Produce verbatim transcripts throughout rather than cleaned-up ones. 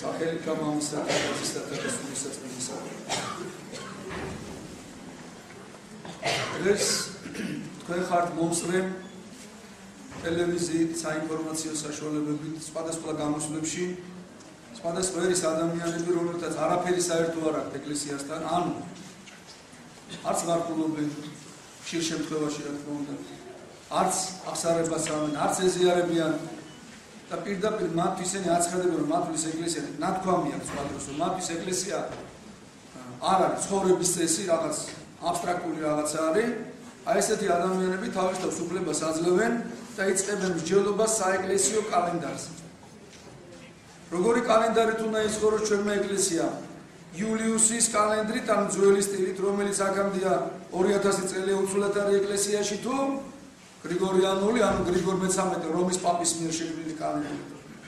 სახელი გამამისა და ღვთისა და სულისა წმინდისა. ეს თქვენ ხართ მომსწრე ტელევიზიით, საინფორმაციო საშუალებებით, სხვადასხვა გამოსვლებში, სხვადასხვა ერის ადამიანები, რომელთაც არაფერი საერთო არ აქვს ეკლესიასთან, ანუ არც მართულობენ ხშირ შემთხვევაში რა თქმა უნდა, არც აღსარებას ამენ, არც ეზიარებიან და პირდაპირ მათ ისინი აცხადებენ, რომ მათთვის ეკლესია ნათქვამი აქვს სხვადასხვა, რომ მათთვის ეკლესია არ არის ცხოვრების წესი, რაღაც აბსტრაქტული რაღაცა არის. აი ესეთი ადამიანები თავის თავს უფლებას აძლევენ და იწყებენ მსჯელობას საეკლესიო კალენდარს. როგორი კალენდარით უნდა იცხოვროს ჩვენმა ეკლესიამ? იულიუსის კალენდრით, ან ძველი სტილით, რომელიც აქამდეა ორი ათასი წელი უცვლად არის ეკლესიაში, თუ გრიგორიანული, ანუ გრიგორ მესამე რომის პაპის მიერ შექმნილი კალენდრი.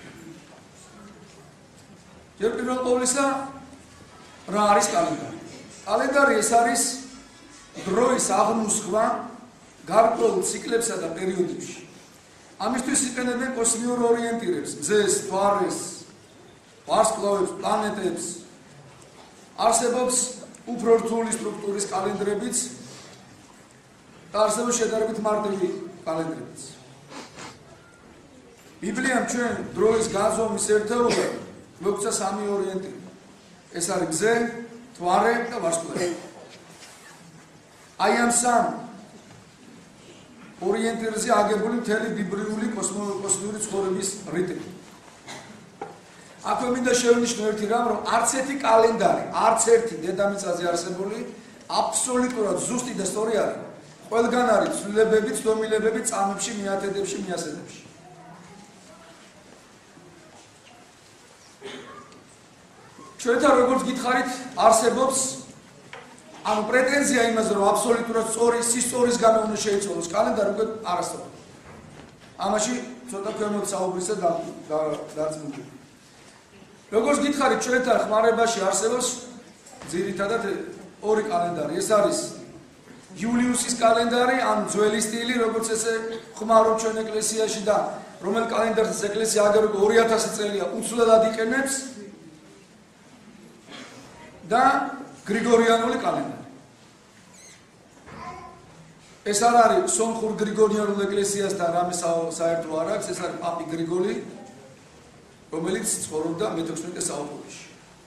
ჯერ პირველ ყოვლისა, რა არის კალენდარი? კალენდარი ეს არის დროის აღმუსხვა გარკვეულ ციკლებსა და პერიოდებში. ამისთვის იყენებენ კოსმიურ ორიენტირებს, მზეს, მთვარეს, ვარსკვლავებს, პლანეტებს. არსებობს უფრო რთული სტრუქტურის კალენდრებიც და არსებობს შედარებით მარტივი კალენდრებიც. ბიბლიამ ჩვენ დროის განზომის ერთეულზე მოგვცა სამი ორიენტირი. ეს არის მზე, მთვარე და ვარსკვლავი. აი ამ სამ ორიენტირზე აგებული მთელი ბიბლიური კოსმიური ცხოვრების რიტმი. აქვე მინდა შევნიშნო ერთი რამ, რომ არც ერთი კალენდარი, არც ერთი დედამიწაზე არსებული აბსოლუტურად ზუსტი და სწორი არის. ყველგან არის ცვლილებები, ცდომილებები წამებში, მიათედებში, მიასედებში. ჩვენთან როგორც გითხარით, არსებობს ანუ პრეტენზია იმაზე, რომ აბსოლუტურად სწორი სისტორის გამო უნდა შეიცვალოს კალენდარი, უკვე არასწორია. ამაში ცოტა ქვემოთ საუბრისა და დაწმუნდით. როგორც გითხარით, ჩვენთან ხმარებაში არსებობს ძირითადად ორი კალენდარი. ეს არის იულიუსის კალენდარი, ან ძველი სტილი, როგორც ესე ხმარობ ჩვენ ეკლესიაში და რომელ კალენდარს ეკლესია აგერ ორი ათასი წელია უცვლელად იყენებს და გრიგორიანული კალენდარი. ეს არ არის სომხურ გრიგორიანულ ეკლესიასთან რამე საერთო არ აქვს, ეს არის პაპი გრიგოლი, რომელიც ცხოვრობდა მეთექვსმეტე საუკუნეში.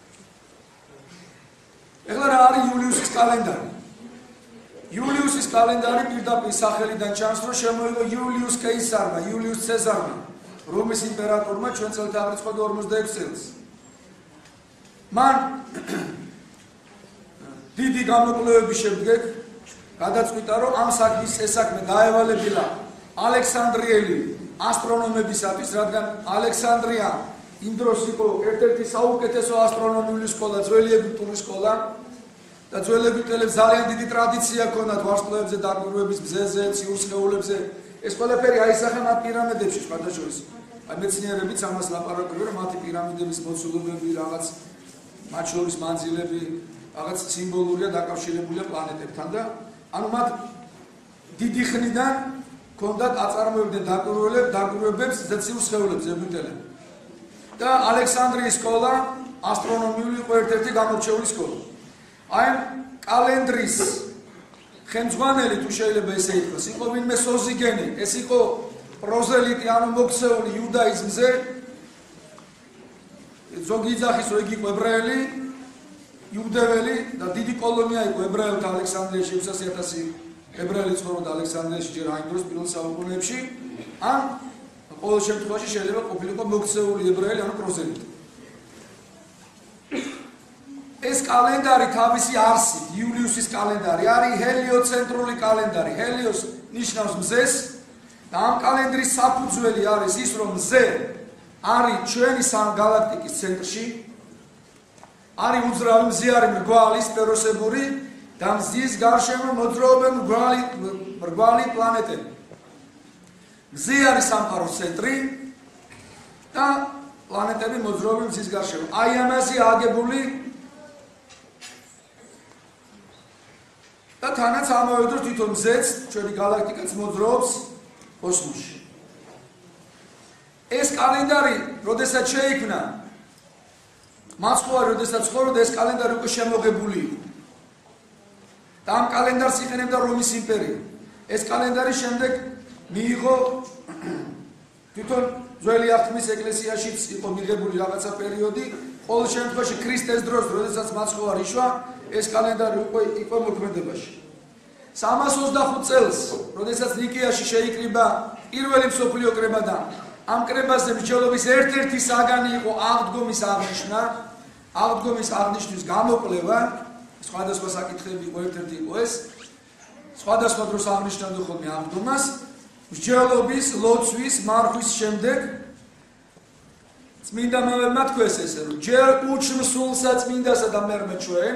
ეხლა რა არის იულიუსის კალენდარი? იულიუსის კალენდარი პირდაპირ სახელიდან ჩანს, რომ შემოიღო იულიუს კეისარმა, იულიუს ცეზარმა, რომის იმპერატორმა ჩვენ წელთაღრიცხვა ორმოცდაექვსი წელს. მან დიდი გამოკვლევების შემდეგ გადაწყვიტა, რომ ამ საქმის შესაქმე დაევალებინა ალექსანდრიელი ასტრონომებისათვის, რადგან ალექსანდრია იმ დროს იყო ერთ-ერთი საუკეთესო ასტრონომიული სკოლა, ძველი ეგვიპტური სკოლა და ძველი ეგვიპტელებს ძალიან დიდი ტრადიცია ჰქონდათ ვარსკვლავებზე დაკვირვების, მზეზე, ციურ სხეულებზე. ეს ყველაფერი აისახა მათ პირამიდებში სხვადასხვა. აი მეცნიერებიც ამას ლაპარაკობენ, რომ მათი პირამიდების მოცულობები, რაღაც მათ შორის მანძილები, რაღაც სიმბოლურია დაკავშირებულია პლანეტებთან და ანუ მათ დიდი ხნიდან ჰქონდათ აწარმოებდნენ დაკვირვებებს ციურ სხეულებზე ეგვიპტელები. და ალექსანდრიის სკოლა ასტრონომიული იყო ერთ-ერთი გამორჩეული სკოლა. აი კალენდრის ხელმძღვანელი, თუ შეიძლება ესე ითქვას, იყო ვინმე სოზიგენი, ეს იყო პროზელიტი, ანუ მოქცეული იუდაიზმზე. ზოგი იძახის, რომ იგი იყო ებრაელი, იუდეველი და დიდი კოლონია იყო ებრაელთა ალექსანდრიაში, ოცდაათი ათასი ებრაელი ცხოვრობდა ალექსანდრიაში ჯერ այն დროს პირველ საუკუნეებში. ან ყოველ შემთხვევაში შეიძლება ყოფილიყო მოქცეული ებრაელი, ანუ პროზელიტი. ეს კალენდარი თავისი არსით, იულიუსის კალენდარი, არის ჰელიოცენტრული კალენდარი. ჰელიოს ნიშნავს მზეს და ამ კალენდრის საფუძველი არის ის, რომ მზე არის ჩვენი გალაქტიკის ცენტრში. არის უძრავი, მზე არის მრგვალი, სფეროსებური და მზის გარშემო მოძრაობენ მრგვალი მრგვალი პლანეტები. მზე არის სამყაროს ცენტრი და პლანეტები მოძრაობენ მზის გარშემო. აი ამაზე აგებული და თანაც ამავე დროს თვითონ მზეც, ჩვენი გალაქტიკაც მოძრაობს კოსმოსში. ეს კალენდარი, როდესაც შეიქმნა, მაცხოვარი როდესაც ცხოვრობდა ეს კალენდარი უკვე შემოღებული იყო. და ამ კალენდარს იყენებდა რომის იმპერია. ეს კალენდარი შემდეგ მიიღო თვითონ ძველი აღთქმის ეკლესიაშიც იყო მიღებული რაღაცა პერიოდი. ყოველ შემთხვევაში ქრისტეს დროს, როდესაც მაცხოვარი იშვა, ეს კალენდარი უკვე იყო მოქმედებაში. სამას ოცდახუთ წელს, როდესაც ნიკეაში შეიკრიბა პირველი მსოფლიო კრება და ამ კრებაზე მსჯელობის ერთ-ერთი საგანი იყო აღდგომის აღნიშვნა, აღდგომის აღნიშვნის გამოკვლევა, სხვადასხვა საკითხები იყო, ერთ-ერთი იყო ეს, სხვადასხვა დროს აღნიშნავდა ხოლმე აღდგომას, მსჯელობის, ლოცვის, მარხვის შემდეგ წმინდა მამებმა თქვეს ესე, რომ ჯერ უჩმსულსა წმინდასა და მერმე ჩვენ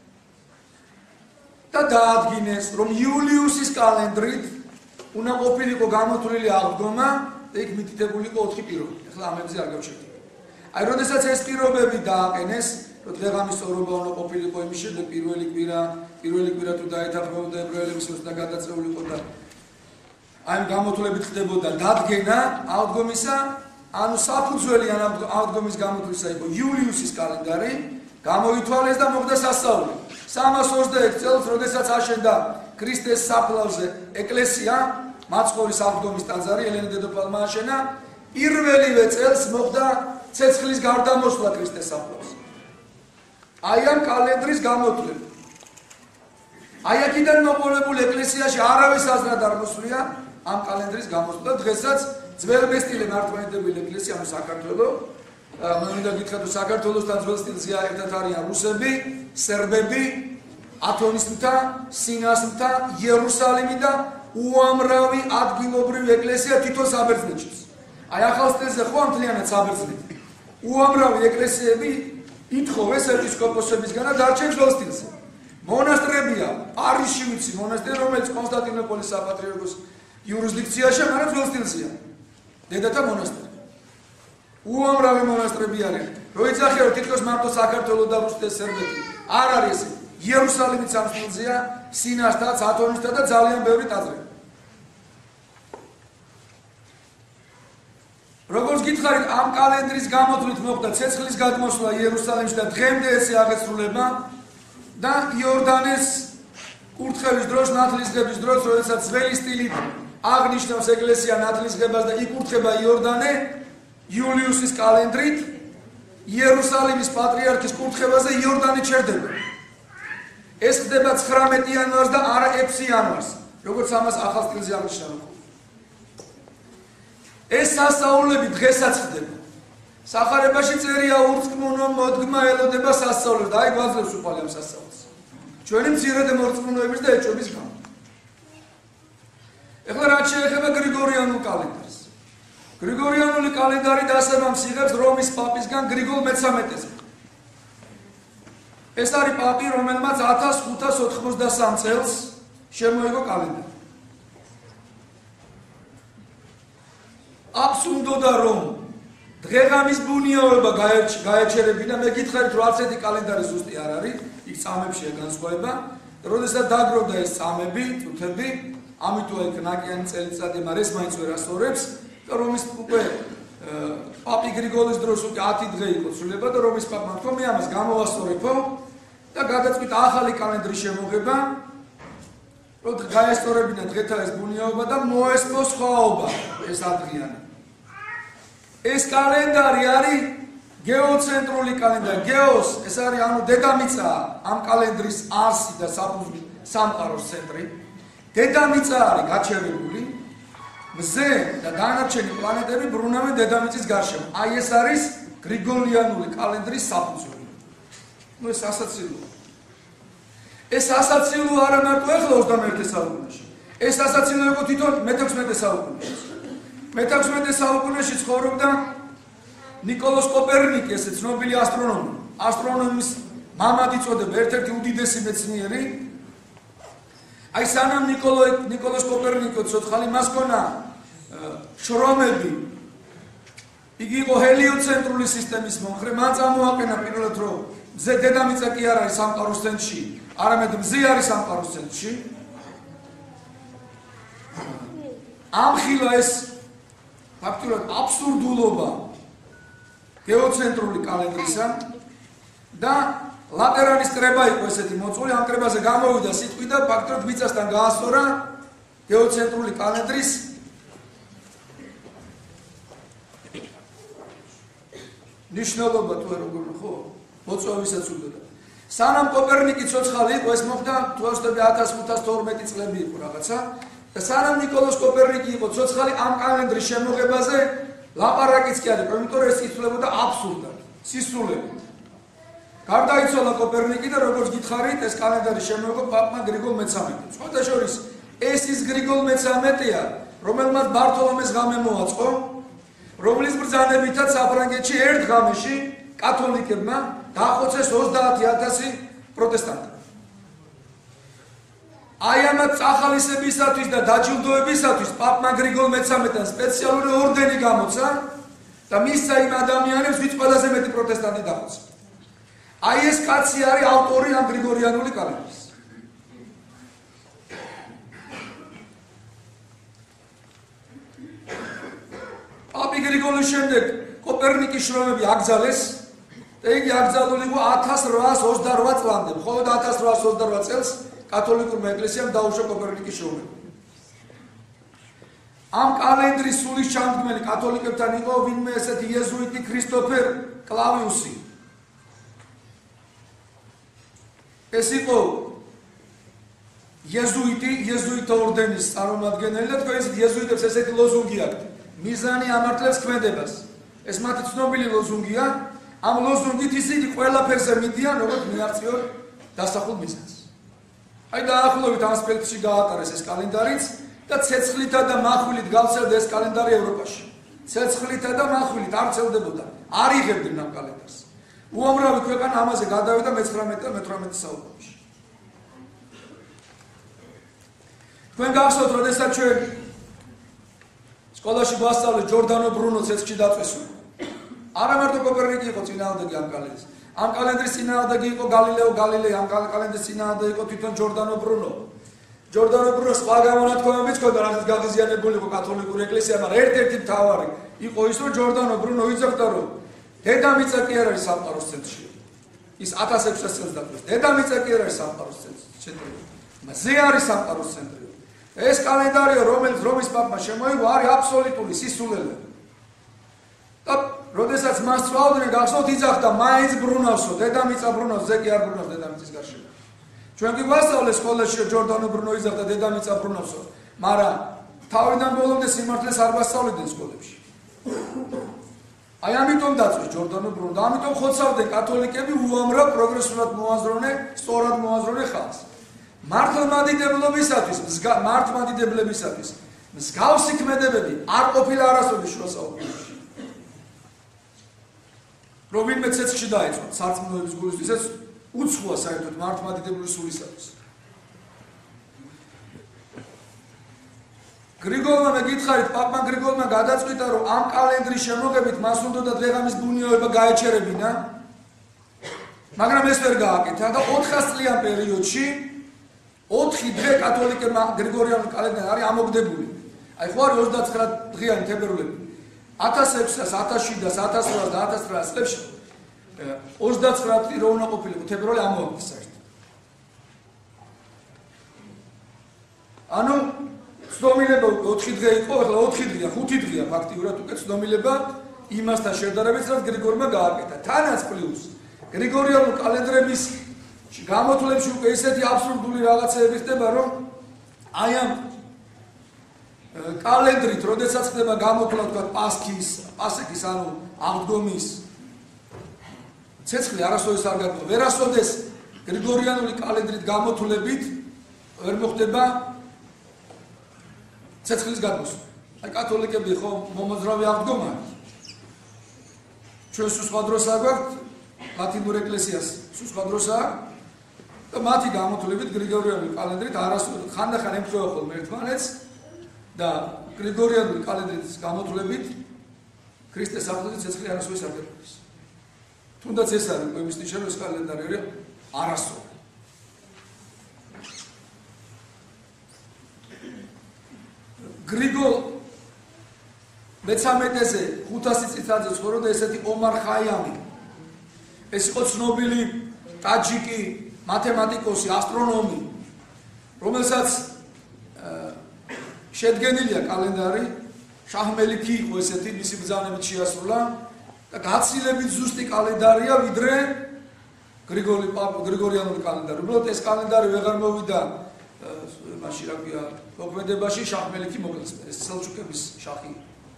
და დაადგინეს, რომ იულიუსის კალენდრით უნდა ყოფილიყო გამოთვლილი აღდგომა და იქ მითითებული იყო ოთხი პირობა. ახლა ამებზე არ გავჩერდით. აი, როდესაც ეს პირობები დააყენეს, რომ დღეღამის სწორობა უნდა ყოფილიყო იმის შემდეგ პირველი კვირა, პირველი კვირა თუ დაეთანხმებოდა ებრაელების ოცს და გადაწეულიყო და აი გამოთვლებით ხდებოდა დადგენა აღდგომისა, ანუ საფუძველი აღდგომის გამოთვლისა იყო იულიუსის კალენდარი, გამოითვალეს და მოხდა სასწაული. სამას ოცდაექვსი წელს, როდესაც აშენდა ქრისტეს საფლავზე ეკლესია, მაცხოვრის აღდგომის ტაძარი ელენე დედოფალმა აშენა, პირველივე წელს მოხდა ცეცხლის გარდამოსვლა ქრისტეს საფლავზე. აი ამ კალენდრის გამოთვლება. აი აქედან მოყოლებული ეკლესიაში არავის აზრად არ მოსვლია ამ კალენდრის გამოსვლა. დღესაც ძველბესტილე მართლმადიდებელი ეკლესია, ანუ საქართველოს, მე მინდა გითხრათ, რომ საქართველოსთან ძველ სტილზე ერთად არიან რუსები, სერბები, ათონისმთა, სინასმთა, იერუსალიმი და უამრავი ადგილობრივი ეკლესია თვითონ საბერძნეთშიც. აი ახალ სტილზე ხო მთლიანად საბერძნეთი. უამრავი ეკლესიები ითხოვეს ეპისკოპოსებისგან და დარჩენ ძველ სტილზე. მონასტრებია, პარიზში ვიცი მონასტერი, რომელიც კონსტანტინოპოლის საპატრიარქოს იურისდიქციაშია, მაგრამ ძველ სტილზეა. დედათა მონასტერი. უამრავი მონასტრები არის. რო იცახე რომ თითქოს მარტო საქართველოს და რუსეთის სერბეთი არ არის, იერუსალიმიც ამ სტილზეა, სინასთაც, ათონისთა და ძალიან ბევრი ტაძრები. როგორც გითხარით, ამ კალენდრის გამოთვლით მოხდა ცეცხლის გადმოსვლა იერუსალიმში და დღემდე ესე აღესრულება და იორდანეს კურთხევის დროს, ნათლისღების დროს, როდესაც ძველი სტილით აღნიშნავს ეკლესია ნათლისღებას და იკურთხება იორდანე იულიუსის კალენდრით, იერუსალიმის პატრიარქის კურთხევაზე იორდანი ჩერდება. ეს ხდება ცხრამეტი იანვარს და არა ექვსი იანვარს, როგორც ამას ახალ სტილზე აღნიშნავენ. ეს სასწაულები დღესაც ხდება. სახარებაში წერია ურწმუნო მოდგმა ელოდება სასწაულებს და აი გვაძლევს უყალე ამ სასწაულს. ჩვენი მცირედი მორწმუნოების და ეჭვების გამო. ეხლა რაც შეეხება გრიგორიანულ კალენდარს. გრიგორიანული კალენდარი დასაბამს იღებს რომის პაპისგან გრიგოლ მესამეტეზე. ეს არის პაპი, რომელმაც ათას ხუთას ოთხმოცდასამ წელს შემოიღო კალენდარი. აბსურდოდა რომ დღეღამის ბუნიაობა გაეჩერებინა, მე გითხარით რომ არც ერთი კალენდარი ზუსტი არ არის, იქ წამებშია განსხვავება, როდესაც დაგროვდა ეს წამები, წუთები, ამიტომ იქ ნაკიანი წელიწადი, მაგრამ ეს მაინც ვერ ასწორებს და რომის უკვე პაპი გრიგოლის დროს უკვე ათი დღე იყო ცვლილება და რომის პაპმა თქვა მე ამას გამოვასწორებო და გადაწყვიტა ახალი კალენდრის შემოღება, რომ გაესწორებინა დღეთა ეს ბუნიაობა და მოესწრო სხვაობა ეს ადრიანი. ეს კალენდარი არის გეოცენტრული კალენდარი. გეოს ეს არის ანუ დედამიწა ამ კალენდრის არსი და საფუძვლის სამყაროს ცენტრი. დედამიწა არის გაჩერებული, მზე და დანარჩენი პლანეტები ბრუნავენ დედამიწის გარშემო. აი ეს არის გრიგორიანული კალენდრის საფუძველი. ნუ ეს ასაცილოა. ეს ასაცილო არა მარტო ახლა ოცდამეერთე საუკუნეში. ეს ასაცილო იყო თვითონ მეთექვსმეტე საუკუნეში. მეთექვსმეტე საუკუნეში ცხოვრობდა ნიკოლოს კოპერნიკი, ესე ცნობილი ასტრონომი. ასტრონომის მამად იწოდება, ერთ-ერთი უდიდესი მეცნიერი. აი სანამ ნიკოლო ნიკოლოს კოპერნიკო ცოცხალი მას ქონა შრომები. იგი იყო ჰელიოცენტრული სისტემის მომხრე, მან წამოაყენა პირველად რომ მზე დედამიწა კი არ არის სამყაროს ცენტრში, არამედ მზე არის სამყაროს ცენტრში. ამხილა ეს ფაქტურად აბსურდულობა გეოცენტრული კალენდრისა და ლატერანის კრება იყო ესეთი მოწული, ამ კრებაზე გამოვიდა სიტყვი და ფაქტობრივად მიწასთან გაასწორა გეოცენტრული კალენდრის ნიშნულობა თუ არ როგორ ხო მოწვევისაც უდოდა. სანამ კოპერნიკი ცოცხალი იყო, ეს მოხდა თუ ვთქვი ათას ხუთას თორმეტი წლები იყო რაღაცა და სანამ ნიკოლოზ კოპერნიკი იყო ცოცხალი, ამ კალენდრის შემოღებაზე ლაპარაკიც კი არ იყო, იმიტომ რომ ეს იცვლებოდა აბსურდად, სისულელით. გარდაიცვალა კოპერნიკი და როგორც გითხარით, ეს კალენდარი შემოიღო პაპმა გრიგოლ მეცამეტემ. სხვადასხვა ეს ის გრიგოლ მეცამეტეა, რომელმაც ბართოლომეს ღამე მოაწყო, რომლის ბრძანებითაც საფრანგეთში ერთ ღამეში კათოლიკებმა დაახოცეს ოცდაათი ათასი პროტესტანტი. აი ამ წახალისებისათვის და დაჯილდოებისათვის პაპმა გრიგოლ მეცამეტემ სპეციალური ორდენი გამოცა და მისცა იმ ადამიანებს, ვინც ყველაზე მეტი პროტესტანტი დახოცა. აი ეს კაცი არის ავტორი ამ გრიგორიანული კალენდრის. პაპი გრიგოლის შემდეგ კოპერნიკის შრომები აკრძალეს და იგი აკრძალული იყო ათას რვაას ოცდარვა წლამდე. მხოლოდ ათას რვაას ოცდარვა წელს კათოლიკურმა ეკლესიამ დაუშვა კოპერნიკის შრომები. ამ კალენდრის სულის ჩამდგმელი კათოლიკებთან იყო ვინმე ესეთი იეზუიტი ქრისტოფერ კლავიუსი. ეს იყო იეზუიტი, იეზუიტთა ორდენის წარმომადგენელი და თქვენ ისეთ იეზუიტებს ესეთი ლოზუნგი აქვთ. მიზანი ამართლებს ქმედებას. ეს მათი ცნობილი ლოზუნგია. ამ ლოზუნგით ისინი ყველაფერზე მიდიან, როგორც მიაღწიონ დასახულ მიზანს. აი დაახლოებით ამ ასპექტში გაატარეს ეს კალენდარიც და ცეცხლითა და მახვილით გავცელდა ეს კალენდარი ევროპაში. ცეცხლითა და მახვილით არ ვრცელდებოდა. არ იღებდნენ ამ კალენდარს. უამრავი ქვეყანა ამაზე გადავიდა მეცხრამეტე და მეთვრამეტე საუკუნეში. თქვენ გახსოვთ, როდესაც ჩვენ სკოლაში გვასწავლეს ჯორდანო ბრუნო ცეცხლში დაწესული. არა მარტო კოპერნიკი იყო წინააღმდეგი ამ კალენდრის. ამ კალენდრის წინააღმდეგი იყო გალილეო გალილეი, ამ კალენდრის წინააღმდეგი იყო თვითონ ჯორდანო ბრუნო. ჯორდანო ბრუნო სხვა გამონათქვამებიც ჰქონდა, რაღაც გაღიზიანებული იყო კათოლიკური ეკლესია, მაგრამ ერთ-ერთი მთავარი იყო ის, რომ ჯორდანო ბრუნო იცოდა, რომ დედამიწა კი არ არის სამყაროს ცენტრში. ის ათას ექვსას წელს დაწესდა. დედამიწა კი არ არის სამყაროს ცენტრში. მზე არის სამყაროს ცენტრი. ეს კალენდარია, რომელიც რომის პაპმა შემოიღო, არის აბსოლუტური სისულელე. და როდესაც მას წვავდნენ, გახსოვთ, იძახდა მაინც ბრუნავსო, დედამიწა ბრუნავს, ზე კი არ ბრუნავს დედამიწის გარშემო. ჩვენ კი გვასწავლეს სკოლაში, რომ ჯორდანო ბრუნო იძახდა დედამიწა ბრუნავსო, მაგრამ თავიდან ბოლომდე სიმართლეს არ გვასწავლიდნენ სკოლებში. აი ამიტომ დაწვეს ჯორდანო ბრუნო და ამიტომ ხოცავდნენ კათოლიკები უამრავ პროგრესულად მოაზროვნე, სწორად მოაზროვნე ხალხს. მართლმადიდებლობისათვის, მართლმადიდებლებისათვის მსგავსი ქმედებები არ ყოფილა არასოდეს შუა საუკუნეებში. რომ ვინმე ცეცხლში დაეწყო სარწმუნოების გულისთვის, ეს უცხოა საერთოდ მართლმადიდებლური სულისათვის. გრიგოლმა მეკითხარით, პაპმა გრიგოლმა გადაწყვიტა, რომ ამ კალენდრის შემოღებით მას უნდა დღეღამის ბუნიოება გაეჩერებინა, მაგრამ ეს ვერ გააკეთა და ოთხას წლიან პერიოდში ოთხი დღე კათოლიკებმა გრიგორიანული კალენდარი არის ამოგდებული. აი ხო არის ოცდაცხრა დღიანი თებერვლები. ათას ექვსას, ათას შვიდას, ათას რვას და ათას ცხრაას წლებში ოცდაცხრა დღე რო უნდა ყოფილიყო თებერვალი ამოაგდეს საერთოდ. ანუ ცნობილება ოთხი დღე იყო, ახლა ოთხი დღეა, ხუთი დღეა ფაქტიურად უკვე ცნობილება იმასთან შედარებით, რაც გრიგორმა გააკეთა. თანაც პლუს გრიგორიანული კალენდრების გამოთვლებში უკვე ისეთი აბსურდული რაღაცეები ხდება, რომ აი ამ კალენდრით, როდესაც ხდება გამოთვლა, თქვა პასქის, პასექის, ანუ აღდგომის ცეცხლი არასოდეს არ გაგო. ვერასოდეს გრიგორიანული კალენდრით გამოთვლებით ვერ მოხდება ცეცხლის გადმოსვლა. აი კათოლიკები ხო მომოძრავი აღდგომა. ჩვენ სულ სხვა დროს აგვაქვს ლათინურ ეკლესიას, სულ სხვა დროს აქვს და მათი გამოთვლებით გრიგორიანული კალენდრით არასოდეს ხანდახან ემთხვევა ხოლმე ერთმანეთს და გრიგორიანული კალენდრის გამოთვლებით ქრისტეს აღდგომის ცეცხლი არასოდეს არ გაგოს. თუნდაც ეს არის იმის ნიშანი, რომ ეს კალენდარი არის არასოდეს. გრიგოლ მეცამეტეზე ხუთასი წელიწადზე ცხოვრობდა ესეთი ომარ ხაიამი, ეს იყო ცნობილი ტაჯიკი მათემატიკოსი, ასტრონომი, რომელსაც შედგენილია კალენდარი, შაჰ-მელიქი იყო ესეთი, მისი ბრძანებით შეასრულა და გაცილებით ზუსტი კალენდარია, ვიდრე გრიგორი გრიგორიანული კალენდარი. უბრალოდ ეს კალენდარი ვეღარ მოვიდა მაშინ რა ქვია, მოქმედებაში შაჰ-მელიქი მოკლეს, ეს სელჩუკების შაჰი.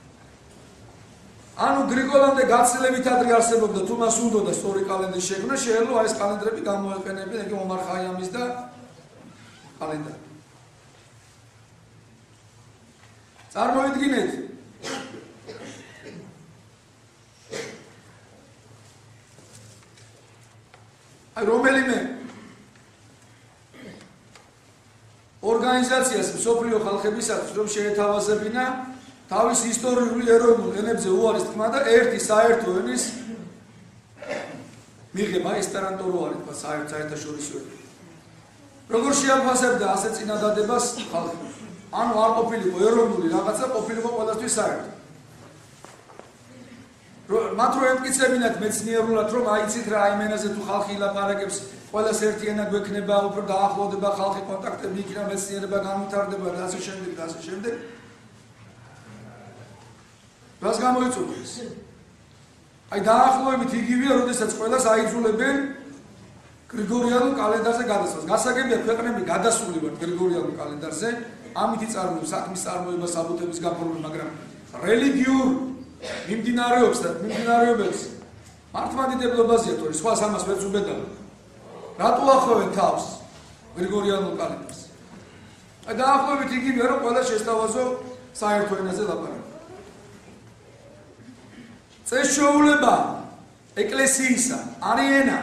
ანუ გრიგოლამდე გაცილებით ადრე არსებობდა, თუ მას უნდოდა სწორი კალენდრის შექმნა, შეიძლება ეს კალენდრები გამოეყენებინა, იგი ომარ ხაიამის და კალენდარი. წარმოვიდგინეთ, აი რომელიმე ორგანიზაციას მსოფლიო ხალხებისათვის რომ შეეთავაზებინა თავის ისტორიული ეროვნულ ენებზე უარის თქმა და ერთი საერთო ენის მიღება, ესპერანტო რო არის თქვა საერთაშორისო ენა. როგორ შეაფასებდა ასე წინადადებას ხალხი? ანუ არ ყოფილიყო ეროვნული რაღაცა, ყოფილიყო ყველასთვის საერთო. მათ რო ემტკიცებინათ მეცნიერულად, რომ აიცით რა იმ ენაზე თუ ხალხი ილაპარაკებს, ყველას ერთი ენა გვექნება, უფრო დაახლოვდება ხალხი, კონტაქტები იქნება, მეცნიერება განვითარდება და ასე შემდეგ და ასე შემდეგ. რას გამოიწვია ეს? აი დაახლოებით იგივეა, როდესაც ყველას აიძულებენ გრიგორიანულ კალენდარზე გადასვლას. გასაგებია, ქვეყნები გადასული ვართ გრიგორიანულ კალენდარზე, ამით იწარმოებს საქმის წარმოება, საბუთების გაფორმება, მაგრამ რელიგიურ მიმდინარეობს და მიმდინარეობებს მართლმადიდებლობაზეა თორე სხვა ამას ვერც უბედავ. რატო ახავენ თავს გრიგორიანულ კალენდარს? აი დაახლოებით იგივეა, რომ ყველა შესთავაზო საერთო ენაზე ლაპარაკი. წესჩვეულება ეკლესიისა არის ენა,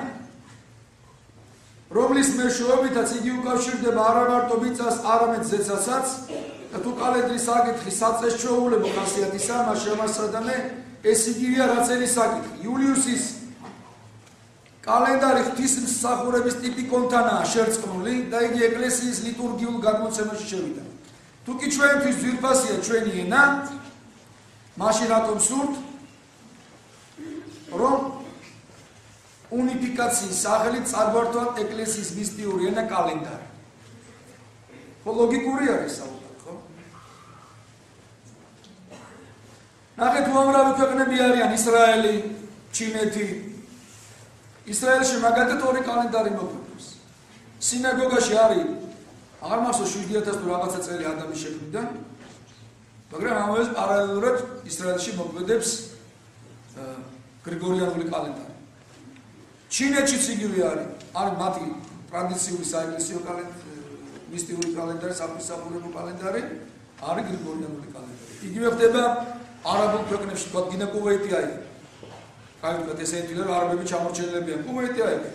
რომლის მეშვეობითაც იგი უკავშირდება არა მარტო მიწას, არამედ ზეცასაც და თუ კალენდრის საკითხი საწესჩვეულებო ხასიათისაა, მას შემასადამე ეს იგივეა რაც ენის საკითხი. იულიუსის კალენდარი ღვთისმსახურების ტიპიკონთანაა შერწყმული და იგი ეკლესიის ლიტურგიულ გადმოცემაში შევიდა. თუ კი ჩვენთვის ძვირფასია ჩვენი ენა, მაშინ რატომ სურთ რომ უნიფიკაციის სახელით წარგვართვათ ეკლესიის მისტიური ენა კალენდარი. ხო ლოგიკური არის საუბარი, ხო? ნახეთ, უამრავი ქვეყნები არიან ისრაელი, ჩინეთი. ისრაელში მაგალითად ორი კალენდარი მოქმედებს. სინაგოგაში არის აღარ მახსოვს შვიდი ათას თუ რაღაცა წელი ადამიანის შექმნიდან, მაგრამ ამას პარალელურად ისრაელში მოქმედებს გრიგორიანული კალენდარი. ჩინეთშიც იგივე არის, არის მათი ტრადიციული საეკლესიო კალენდარი, მისტიური კალენდარი, საღვთისმსახურებო კალენდარი, არის გრიგორიანული კალენდარი. იგივე ხდება არაბულ ქვეყნებში, თქვა გინა კუვეიტი არის. აი თქვა ესე ითვლება, რომ არაბები ჩამორჩენილებიან, კუვეიტი არის.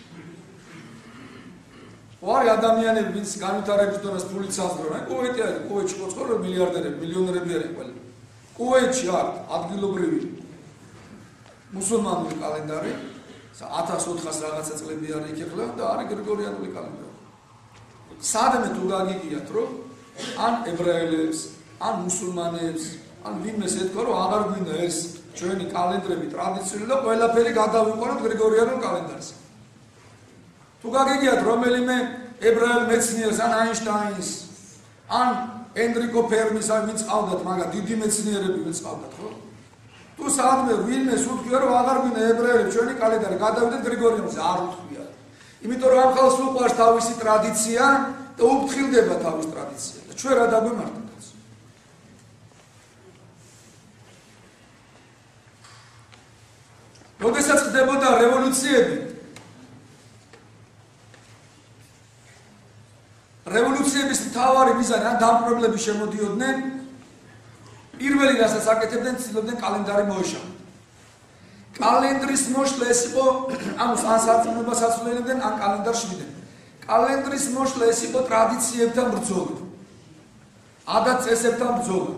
ორი ადამიანები, ვინც განვითარების დონეს ფულით საზრდოენ, აი კუვეიტი არის, კუვეიტში მოწყობილ მილიარდერები, მილიონერები არიან ყველი. კუვეიტში არის ადგილობრივი მუსულმანური კალენდარი, ათას ოთხას რაღაცა წლები არის იქ ახლა და არის გრიგორიანული კალენდარი. სადმე თუ გაგიგიათ, რომ ან ებრაელებს, ან მუსულმანებს, ან ვინმეს ეთქვა, რომ აღარ გვინდა ეს ჩვენი კალენდრები ტრადიციული და ყველაფერი გადავიყვანოთ გრიგორიანულ კალენდარზე. თუ გაგიგიათ რომელიმე ებრაელ მეცნიერს, ან აინშტაინს, ან ენდრიკო ფერმის, ან ვინც ყავდათ, მაგრამ დიდი მეცნიერები ვინც ყავდათ, ხო? თუ სადმე ვინმეს უთქვია, რომ აღარ გვინდა ებრაელებს ჩვენი კალენდარი, გადავიდეთ გრიგორიანულზე, არ უთქვია. იმიტომ რომ ამ ხალხს უყვარს თავისი ტრადიცია და უფრთხილდება თავის ტრადიცია. და ჩვენ რა დაგვემართოთ? როდესაც ხდებოდა რევოლუციები, რევოლუციების მთავარი მიზანი ან დამპყრობლები შემოდიოდნენ, პირველი რასაც აკეთებდნენ, ცდილობდნენ კალენდარი მოეშალონ. კალენდრის მოშლა ეს იყო, ანუ ან სარწმუნოებას აცვლებდნენ, ან კალენდარს შვიდნენ. კალენდრის მოშლა ეს იყო ტრადიციებთან ბრძოლა. ადათ წესებთან ბრძოლა.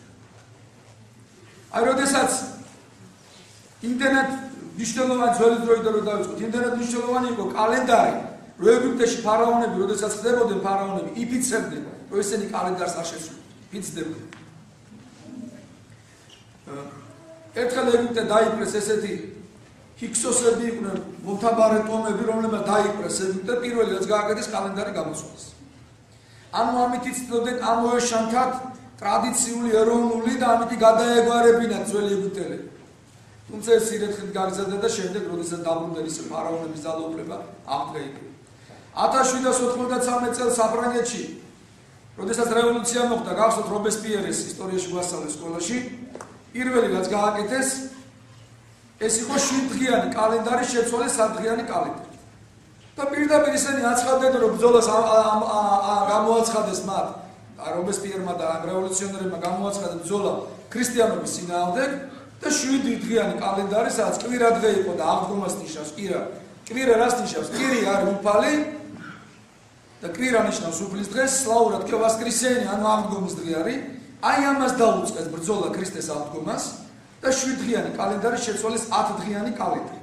აი, როდესაც იმდენად მნიშვნელოვანი ძველი დროიდან რო დავიწყოთ, იმდენად მნიშვნელოვანი იყო კალენდარი, რომ ეგვიპტეში ფარაონები, როდესაც ხდებოდნენ ფარაონები, იფიცებდნენ, რომ ესენი კალენდარს არ შეცვლიან, იფიცდებდნენ. ერთხელ ეგვიპტე დაიპყრეს ესეთი ჰიქსოსები იყვნენ მომთაბარე ტომები, რომლებმაც დაიპყრეს ეგვიპტე პირველი რაც გააკეთეს კალენდარი გამოსვლას. ანუ ამით იცნობდნენ ამავე შანთად ტრადიციული ეროვნული და ამით გადაეგვარებინათ ძველი ეგვიპტელები. თუმცა ეს სირეთხით გაგზავნა და შემდეგ როდესაც დაბრუნდა ის ფარაონების ძალაუფლება აღდგა იქ. ათას შვიდას ოთხმოცდამეცხრამეტ წელს საფრანგეთში, როდესაც რევოლუცია მოხდა, გახსოვთ რობესპიერეს ისტორიაში გვასწავლეს სკოლაში, პირველი რაც გააკეთეს ეს იყო შვიდდღიანი კალენდარი შეცვალეს სათდღიანი კალენდარით. და პირდაპირ ისინი აცხადდნენ, რომ ბრძოლას გამოაცხადეს მათ, რობესპიერმა და რევოლუციონერებმა გამოაცხადეს ბრძოლა ქრისტიანობის წინააღმდეგ და შვიდი დღიანი კალენდარი, სადაც კვირა დღე იყო და აღდგომას ნიშნავს კვირა. კვირა რას ნიშნავს? კვირი არის უფალი და კვირა ნიშნავს უფლის დღეს, სლაურად კი ვასკრესენი, ანუ აღდგომის დღე არის. აი ამას დაუწყეს ბრძოლა ქრისტეს აღდგომას და შვიდდღიანი კალენდარი შეცვალეს ათდღიანი კალენდარით.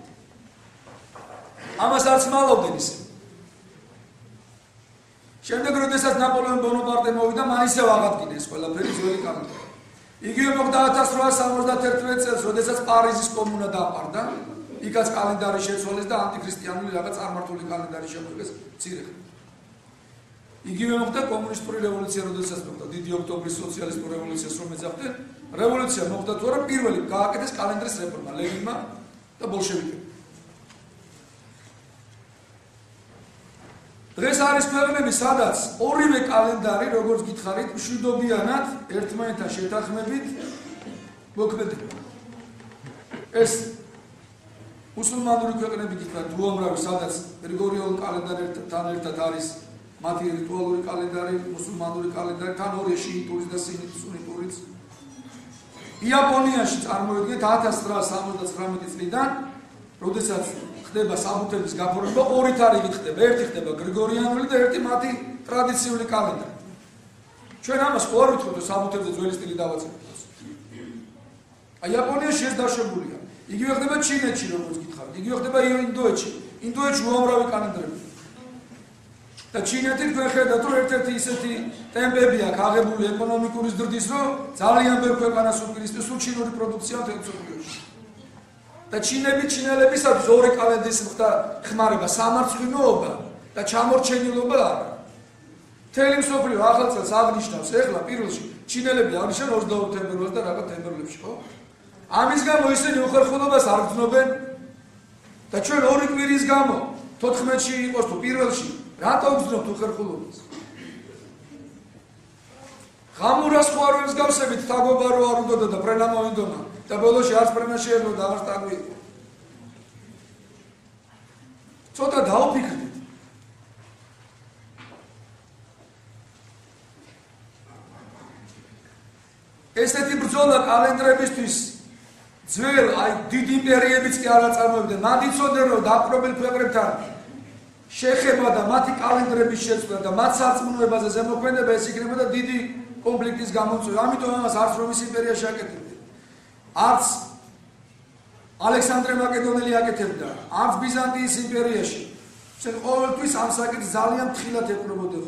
ამას არც მალავდნენ ისინი. შემდეგ როდესაც ნაპოლეონ ბონაპარტე მოვიდა, მან ისევ აღადგინეს ყველაფერი ძველი კალენდარი. იგივე მოხდა ათას რვაას სამოცდათერთმეტ წელს, როდესაც პარიზის კომუნა დააპყრდა, იქაც კალენდარი შეცვალეს და ანტიქრისტიანული რაღაც წარმართული კალენდარი შემოიღეს მცირე ხნით. იგივე მოხდა კომუნისტური რევოლუცია, როდესაც მოხდა დიდი ოქტომბრის სოციალისტურ რევოლუციას რომ ეძახდნენ, რევოლუცია მოხდა თუ არა, პირველი გააკეთეს კალენდრის რეფორმა ლენინმა და ბოლშევიკებმა. დღეს არის ქვეყნები, სადაც ორივე კალენდარი, როგორც გითხარით, მშვიდობიანად ერთმანეთთან შეთანხმებით მოქმედება. ეს მუსულმანური ქვეყნები გითხარით, უამრავი, სადაც გრიგორიული კალენდართან ერთად არის მათი რიტუალური კალენდარი, მუსულმანური კალენდარი, თან ორი შიიტური და სუნიტური. იაპონიაში წარმოიდგინეთ ათას ცხრაას სამოცდათხრამეტი წლიდან, როდესაც ხდება საბუთების გაფორმება, ორი თარიღი ხდება, ერთი ხდება გრიგორიანული და ერთი მათი ტრადიციული კალენდარი. ჩვენ ამას ხო არ ვიტყვით, რომ საბუთებზე ძველი სტილი დავაწყებთ. აი იაპონიაში ეს დაშვებულია. იგივე ხდება ჩინეთში, როგორც გითხარით, იგივე ხდება ინდოეთში. ინდოეთში უამრავი კალენდრები. და ჩინეთი თქვენ ხედავთ, რომ ერთ-ერთი ისეთი ტემპები აქვს აღებული ეკონომიკური ზრდის, რომ ძალიან ბევრ ქვეყანას უპირისპირს სულ ჩინური პროდუქცია მთელ მსოფლიოში. და ჩინები ჩინელებისათვის ორი კალენდრის ხმარება სამარცხვინოობა და ჩამორჩენილობა არა. მთელი მსოფლიო ახალ წელს აღნიშნავს ეხლა პირველში ჩინელები აღნიშნავენ ოცდაოთხ თებერვალს და რაღაც თებერვლებში, ხო? ამის გამო ისინი უხერხულობას არ გრძნობენ და ჩვენ ორი კვირის გამო თოთხმეტში იყოს თუ პირველში რატო გრძნობთ უხერხულობას? ღამურას ხო არ ვემსგავსებით, თაგობა რო არ უდოდა და ფრენა მოინდომა და ბოლოში არც ფრენა შეეძლო და აღარ დაგვიყო. ცოტა დაუფიქრდით. ესეთი ბრძოლა კალენდრებისთვის ძველ, აი დიდ იმპერიებიც კი არ აწარმოებდნენ. მან იცოდნენ, რომ დაპყრობილ ქვეყნებთან შეხება და მათი კალენდრების შეცვლა და მათ სარწმუნოებაზე ზემოქმედება ეს იქნებოდა დიდი კონფლიქტის გამოწვევა. ამიტომ ამას არც რომის იმპერიაში აკეთებდნენ. არც ალექსანდრე მაკედონელი აკეთებდა, არც ბიზანტიის იმპერიაში. ჩვენ ყოველთვის ამ საკითხს ძალიან ფრთხილად ეყრობოდნენ.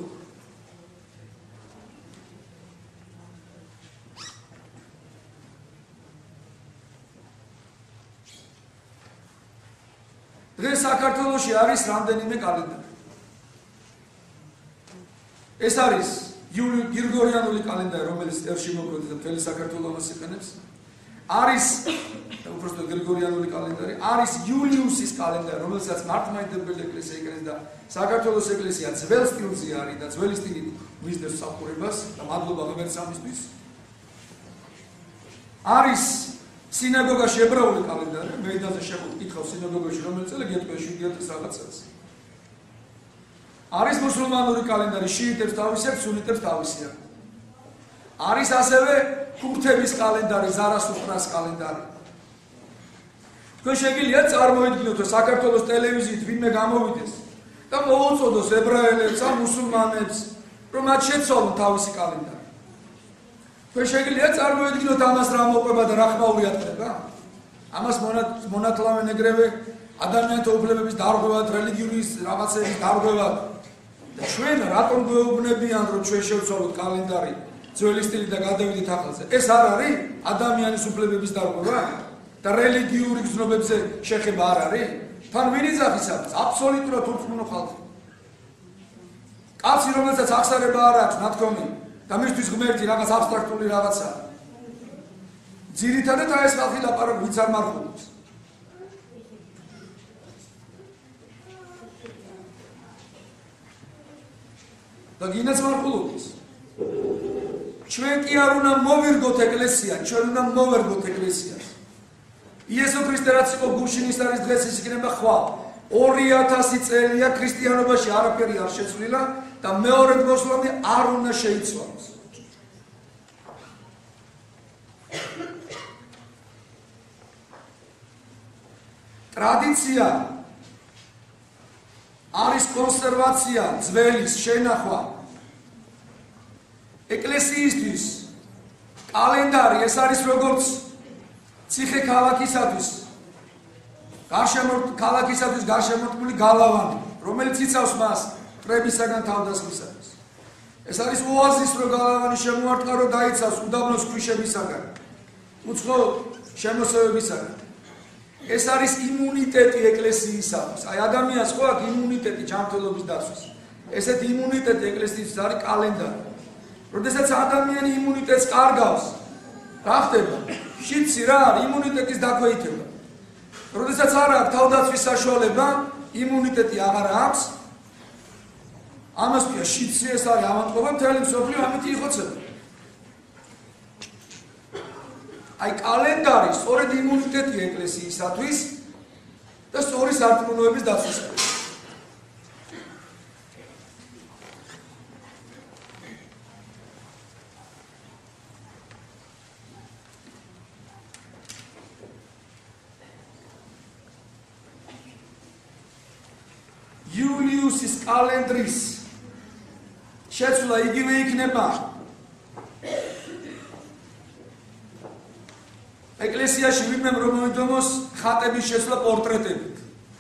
დღეს საქართველოში არის რამდენიმე კალენდარი. ეს არის გრიგორიანული კალენდარი, რომელიც ერში მოქმედებს და მთელი საქართველო ამას იყენებს. არის უბრალოდ გრიგორიანული კალენდარი, არის იულიუსის კალენდარი, რომელსაც მართლმადიდებელი ეკლესია იყენებს და საქართველოს ეკლესია ძველ სტილზე არის და ძველი სტილით მისდევს სამყურებას და მადლობა ღმერთს ამისთვის. არის სინაგოგაში ებრაული კალენდარი, მეიდანზე შევკითხავ სინაგოგაში რომელიც წელი გეტყვია შვიდი ათას რაღაც წელს. არის მუსულმანური კალენდარი, შიიტებს თავისი აქვს, სუნიტებს თავისი აქვს. არის ასევე ქურთების კალენდარი, ზარასთურას კალენდარი. თქვენ შეგიძლიათ წარმოიდგინოთ, რომ საქართველოს ტელევიზიით ვინმე გამოვიდეს და მოუწოდოს ებრაელებს ან მუსულმანებს, რომ მათ შეცვალონ თავისი კალენდარი. თქვენ შეგიძლიათ წარმოიდგინოთ ამას რა მოყვება და რა ხმაურია ხდება? ამას მონათლავენ ეგრევე ადამიანთა უფლებების დარღვევა, რელიგიური რაღაცების დარღვევა. და ჩვენ რატომ გვეუბნებიან, რომ ჩვენ შევცვალოთ კალენდარი ძველი სტილი და გადავიდეთ ახალზე? ეს არ არის ადამიანის უფლებების დარღვევა? და რელიგიური გზნობებზე შეხება არ არის? თან ვინ იძახის ამას? აბსოლუტურად თურქმუნო ხალხი. კაცი, რომელსაც აღსარება არ აქვს ნათქვამი და მისთვის ღმერთი რაღაც აბსტრაქტული რაღაცა. ძირითადად აი ეს ხალხი ლაპარაკობს, ვინც არ მარხულობს. და გინაც მარხულობს. ჩვენ კი არ უნდა მოვირგოთ ეკლესია, ჩვენ უნდა მოვერგოთ ეკლესიას. იესო ქრისტე რაც იყო გუშინის არის დღეს ის იქნება ხვალ. ორი ათასი წელია ქრისტიანობაში არაფერი არ შეცვლილა და მეორედ მოსვლამდე არ უნდა შეიცვალოს. ტრადიცია არის კონსერვაცია, ძველის შენახვა. ეკლესიისთვის კალენდარი ეს არის როგორც ციხე ქალაქისათვის გარშემო ქალაქისათვის გარშემორტყმული გალავანი, რომელიც იცავს მას მტრებისაგან თავდასხმისათვის. ეს არის ოაზის, რო გალავანი შემოარტყარო დაიცავს უდაბნოს ქვიშებისაგან, უცხო შემოსევებისაგან. ეს არის იმუნიტეტი ეკლესიისათვის. აი ადამიანს ხო აქვს იმუნიტეტი ჯანმრთელობის დაცვის. ესეთი იმუნიტეტი ეკლესიისთვის არის კალენდარი. როდესაც ადამიანი იმუნიტეტს კარგავს, რა ხდება? შიცი რა არის იმუნიტეტის დაქვეითება. როდესაც არ აქვს თავდაცვის საშუალება, იმუნიტეტი აღარ აქვს. ამასთვია შიცი ეს არის ავადმყოფა, მთელი მსოფლიო ამით იხოცება. აი კალენდარი სწორედ იმუნიტეტია ეკლესიისათვის და სწორი სარწმუნოების დაცვისათვის. იულიუსის კალენდრის შეცვლა იგივე იქნება. ეკლესიაში ვინმე რომ მოიდომოს ხატების შეცვლა პორტრეტებით.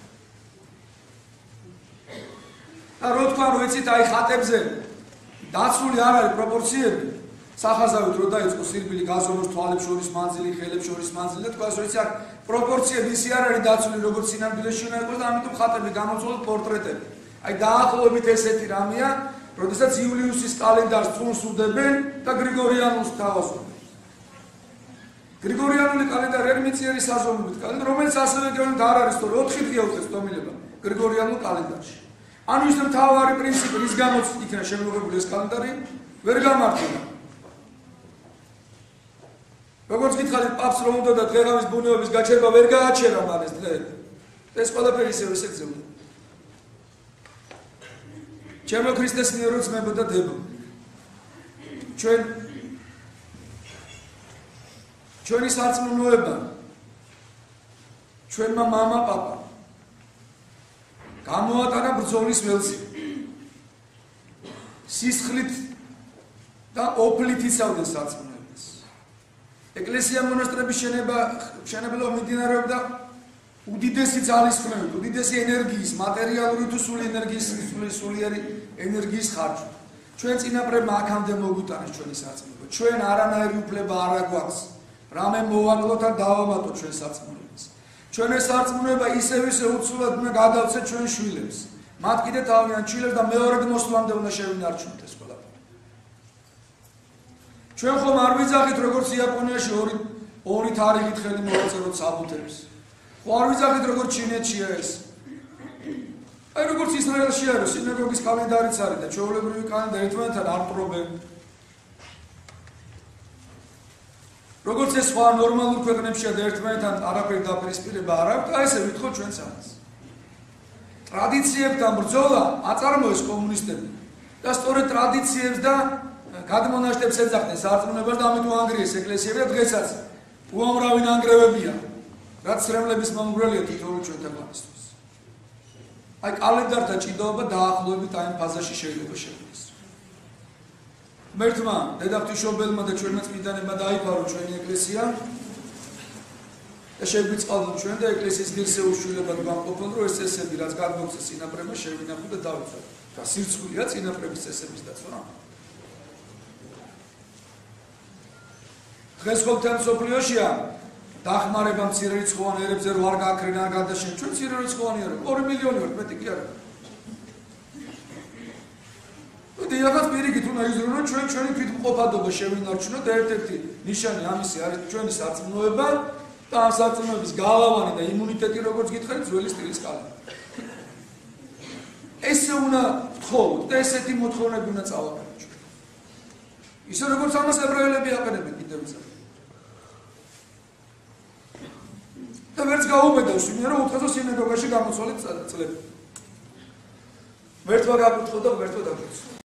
და რო თქვა რომ იცით აი ხატებზე დაცული არ არის პროპორციები, სახაზავით რო დაიწყო სირბილი გაზომოს თვალებს შორის მანძილი, ხელებს შორის მანძილი და თქვა რომ იცით აქ პროპორციები ისი არ არის დაცული როგორც სინამდვილეში უნდა იყოს და ამიტომ ხატები გამოცვლოთ პორტრეტები. აი დაახლოებით ესეთი რამეა, როდესაც იულიუსის კალენდარს წუნს უდებენ და გრიგორიანულს თავაზობენ. გრიგორიანული კალენდარი არის მეცნიერი საზომებით კალენდარი, რომელიც ასევე გეუბნებით არ არის თორე ოთხი დღე უწევს ტომილება გრიგორიანულ კალენდარში. ანუ ის მთავარი პრინციპი, რის გამოც იქნა შემოღებული ეს კალენდარი, ვერ გამართულა. როგორც გითხარით, პაპს რომ უნდა და დღეღამის ბუნებების გაჩერება ვერ გააჩერა მან ეს დღე. ეს ყველაფერი ისევ ესეძებდა. ჩემო ქრისტეს მიერ რო ძმებოდა დებო. ჩვენ ჩვენი სარწმუნოება, ჩვენმა მამა პაპა გამოატანა ბრძოლის ველზე. სისხლით და ოფლით იცავდნენ სარწმუნოებას. ეკლესია მონასტრების შენება მშენებლობა მიმდინარეობდა უდიდესი ძალისხმევით, უდიდესი ენერგიის, მატერიალური თუ სული ენერგიის, სულიერი ენერგიის ხარჯით. ჩვენ წინაპრებმა აქამდე მოგვიტანეს ჩვენი სარწმუნოება. ჩვენ არანაირი უფლება არ აგვაქვს. რამე მოვაკლოთ და დავამატოთ ჩვენ სარწმუნოებას. ჩვენ ეს სარწმუნოება ისევ ისე უცვლად უნდა გადავცეთ ჩვენ შვილებს. მათ კიდე თავიანთ შვილებს და მეორედ მოსვლამდე უნდა შევინარჩუნოთ ეს ყველაფერი. ჩვენ ხომ არ ვიძახით როგორც იაპონიაში ორი ორი თარიღით ხელი მოვაწეროთ საბუთებს. ხო არ ვიძახით როგორც ჩინეთშია ეს. აი როგორც ისრაელში არის სინაგოგის კალენდარიც არის და ჩვეულებრივი კალენდარი ერთმანეთთან არ პრობენ. როგორც ეს სხვა ნორმალურ ქვეყნებშია და ერთმანეთთან არაფერი დაპირისპირება არ აქვს, აი ესე ვითხოვთ ჩვენც ამას. ტრადიციებთან ბრძოლა აწარმოეს კომუნისტები და სწორედ ტრადიციებს და გადმონაშთებს ეძახდნენ სარწმუნოებას და ამიტომ ანგრიეს ეკლესიები და დღესაც უამრავი ნანგრევებია, რაც სრემლების მომგვრელია თითოეული ჩვენთან განსწროს. აი კალენდართა ჭიდაობა დაახლოებით აი ამ ფაზაში შეიძლება შევიდეს. მერთმა დედაფთიშობელმა და ჩვენმა წმინდანებმა დაიფარო ჩვენი ეკლესია და შეგვიწყალოთ ჩვენ და ეკლესიის ღირსეულშვილებად გამყოფილ რომ ეს წესები რაც გადმოგვცეს წინაპრებმა შევინახოთ და დავიცვათ. და სირცხვილია წინაპრების წესების დაცვა. დღეს ყოველთვის მსოფლიოშია დახმარება მცირერიცხოვან ერებზე რო არ გააკრენა არ გადაშენ ჩვენ მცირერიცხოვანი ერები ორი მილიონი ვართ მეტი კი არა და რაღაც პირიქით უნდა იზრუნო ჩვენ ჩვენი თვითმყოფადობა შევინარჩუნოთ და ერთ-ერთი ნიშანი ამისი არის ჩვენი სარწმუნოება და ამ სარწმუნოების გალავანი და იმუნიტეტი როგორც გითხარით ძველი სტილის კალი ესე უნდა ვთხოვოთ და ესეთი მოთხოვნები უნდა წავაკეთოთ ჩვენ ისე როგორც ამას ებრაელები აყენებენ კიდევ ისე და ვერც გაუმედავს იმენ რომ უთხაზო სინაგოგაში გამოსვლით წლები. ვერთვა გაკითხო და ვერთვა დაგეცო.